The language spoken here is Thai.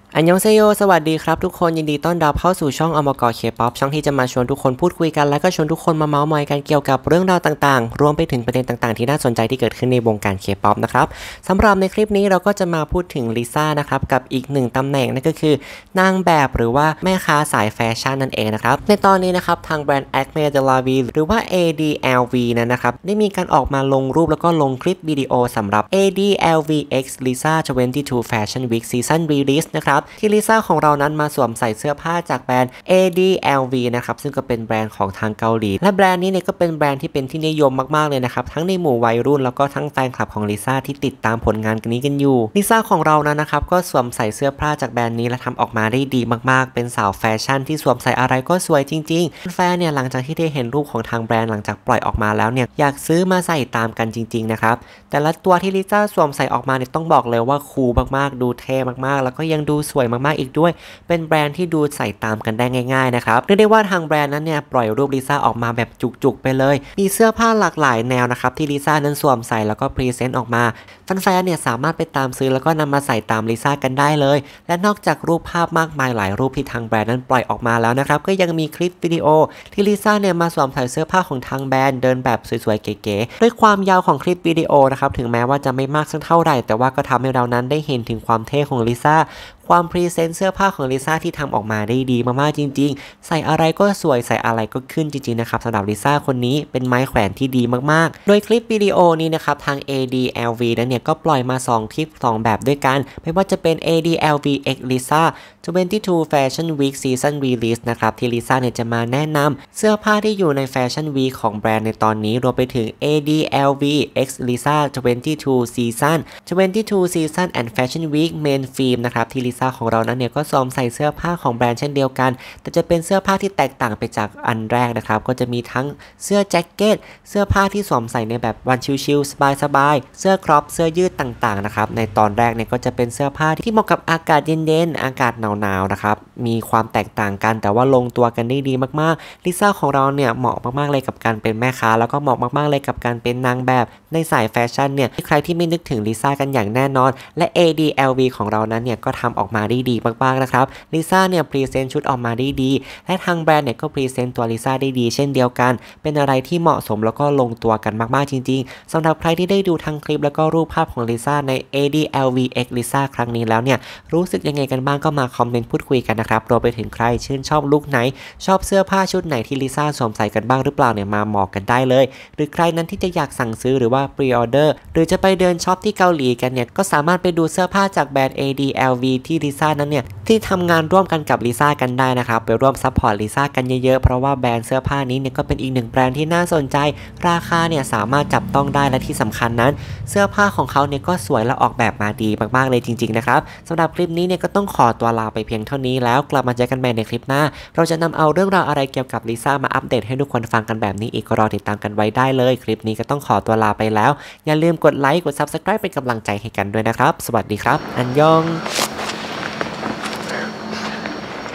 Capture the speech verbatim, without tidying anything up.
อันยองเซโยสวัสดีครับทุกคนยินดีต้อนรับเข้าสู่ช่องอมกเคป๊อปช่องที่จะมาชวนทุกคนพูดคุยกันและก็ชวนทุกคนมาเมาส์มอยกันเกี่ยวกับเรื่องราวต่างๆรวมไปถึงประเด็นต่างๆที่น่าสนใจที่เกิดขึ้นในวงการเคป๊อปนะครับสำหรับในคลิปนี้เราก็จะมาพูดถึงลิซ่านะครับกับอีกหนึ่งตำแหน่งนั่นก็คือนางแบบหรือว่าแม่ค้าสายแฟชั่นนั่นเองนะครับในตอนนี้นะครับทางแบรนด์ Acme de la Vie หรือว่า เอ ดี แอล วี นั้นนะครับได้มีการออกมาลงรูปแล้วก็ลงคลิปวิดีโอสำหรับ เอ ดี แอล วี X Lisa ยี่สิบสอง Fashion Week Season Release นะครับที่ลิซ่าของเรานั้นมาสวมใส่เสื้อผ้าจากแบรนด์ เอ ดี แอล วี นะครับซึ่งก็เป็นแบรนด์ของทางเกาหลีและแบรนด์นี้เนี่ยก็เป็นแบรนด์ที่เป็นที่นิยมมากๆเลยนะครับทั้งในหมู่วัยรุ่นแล้วก็ทั้งแฟนคลับของลิซ่าที่ติดตามผลงานกันนี้กันอยู่ลิซ่าของเรานั้นนะครับก็สวมใส่เสื้อผ้าจากแบรนด์นี้และทำออกมาได้ดีมากๆเป็นสาวแฟชั่นที่สวมใส่อะไรก็สวยจริงๆแฟนเนี่ยหลังจากที่ได้เห็นรูปของทางแบรนด์หลังจากปล่อยออกมาแล้วเนี่ยอยากซื้อมาใส่ตามกันจริงๆนะครับแต่ละตัวที่ลิซ่าสวมใส่ออกมาเนี่ยต้องบอกเลยว่าคูลมากๆดูเท่มากๆแล้วก็ยังดูสวยมากๆอีกด้วยเป็นแบรนด์ที่ดูใส่ตามกันได้ง่ายๆนะครับเรียกได้ว่าทางแบรนด์นั้นเนี่ยปล่อยรูปลิซ่าออกมาแบบจุกๆไปเลยมีเสื้อผ้าหลากหลายแนวนะครับที่ลิซ่านั้นสวมใส่แล้วก็พรีเซนต์ออกมาแฟนๆเนี่ยสามารถไปตามซื้อแล้วก็นำมาใส่ตามลิซ่ากันได้เลยและนอกจากรูปภาพมากมายหลายรูปที่ทางแบรนด์นั้นปล่อยออกมาแล้วนะครับก็ยังมีคลิปวิดีโอที่ลิซ่าเนี่ยมาสวมใส่เสื้อผ้าของทางแบรนด์เดินแบบสวยๆเก๋ๆด้วยความยาวของคลิปวิดีโอนะครับถึงแม้ว่าจะไม่มากสักเท่าไหร่แต่ว่าก็ทำให้เรานั้นได้เห็นถึงความเท่ของลิซ่าความพรีเซนต์เสื้อผ้าของลิซ่าที่ทำออกมาได้ดีมากๆจริงๆใส่อะไรก็สวยใส่อะไรก็ขึ้นจริงๆนะครับสำหรับลิซ่าคนนี้เป็นไม้แขวนที่ดีมากๆโดยคลิปวิดีโอนี้นะครับทาง เอ ดี แอล วี นั้นเนี่ยก็ปล่อยมาสองคลิปสองแบบด้วยกันไม่ว่าจะเป็น เอ ดี แอล วี X Lisa ยี่สิบสอง Fashion Week Season Release นะครับที่ลิซ่าเนี่ยจะมาแนะนำเสื้อผ้าที่อยู่ใน Fashion Week ของแบรนด์ในตอนนี้รวมไปถึง เอ ดี แอล วี X Lisa ยี่สิบสอง Season ยี่สิบสอง Season and Fashion Week Main Theme นะครับที่ลิซ่าของเรานั้นเนี่ยก็สวมใส่เสื้อผ้าของแบรนด์เช่นเดียวกันแต่จะเป็นเสื้อผ้าที่แตกต่างไปจากอันแรกนะครับก็จะมีทั้งเสื้อแจ็คเก็ตเสื้อผ้าที่สวมใส่ในแบบวันชิลๆสบายๆเสื้อครอปเสื้อยืดต่างๆนะครับในตอนแรกเนี่ยก็จะเป็นเสื้อผ้าที่เหมาะกับอากาศเย็นๆอากาศหนาวๆนะครับมีความแตกต่างกันแต่ว่าลงตัวกันได้ดีมากๆลิซ่าของเราเนี่ยเหมาะมากๆเลยกับการเป็นแม่ค้าแล้วก็เหมาะมากๆเลยกับการเป็นนางแบบในสายแฟชั่นเนี่ยใครที่ไม่นึกถึงลิซ่ากันอย่างแน่นอนและ เอ ดี แอล วี ของเรานั้นเนี่ยก็ทำออกมาได้ดีมากๆนะครับลิซ่าเนี่ยพรีเซนต์ชุดออกมาได้ดีและทางแบรนด์เนี่ยก็พรีเซนต์ตัวลิซ่าได้ดีเช่นเดียวกันเป็นอะไรที่เหมาะสมแล้วก็ลงตัวกันมากๆจริงๆสำหรับใครที่ได้ดูทั้งคลิปแล้วก็รูปภาพของลิซ่าใน เอ ดี แอล วี X Lisa ครั้งนี้แล้วเนี่ยรู้สึกยังไงกันบ้างก็มาคอมเมนต์พูดคุยกันนะครับรวมไปถึงใครชื่นชอบลุคไหนชอบเสื้อผ้าชุดไหนที่ลิซ่าสวมใส่กันบ้างหรือเปล่าเนี่ยมาบอกกันได้เลยหรือใครนั้นที่จะอยากสั่งซื้อหรือว่าพรีออเดอร์หรือจะไปเดินช็อปที่เกาหลีกันเนี่ยก็สามารถไปดูเสื้อผ้าจากแบรนด์ เอ ดี แอล วี ที่ลิซ่านั้นเนี่ยที่ทำงานร่วมกันกับลิซ่ากันได้นะครับไปร่วมซัพพอร์ตลิซ่ากันเยอะๆเพราะว่าแบรนด์เสื้อผ้านี้เนี่ยก็เป็นอีกหนึ่งแบรนด์ที่น่าสนใจราคาเนี่ยสามารถจับต้องได้และที่สำคัญนั้นเสื้อผ้าของเขาเนี่ยก็สวยและออกแบบมาดีมากๆเลยจริงๆนะครับสำหรับคลิปนี้เนี่ยก็ต้องขอตัวลาไปเพียงเท่านี้แล้วกลับมาเจอกันใหม่ในคลิปหน้าเราจะนำเอาเรื่องราวอะไรเกี่ยวกับลิซ่ามาอัปเดตให้ทุกคนฟังกันแบบนี้อีกก็รอติดตามกันไว้ได้เลยคลิปนี้ก็ต้องขอตัวลาไปแล้วอย่าลืมกดไลค์กด ซับสไครบ์ เป็นกำลังใจให้กันด้วยนะครับสวัสดีครับอันยอง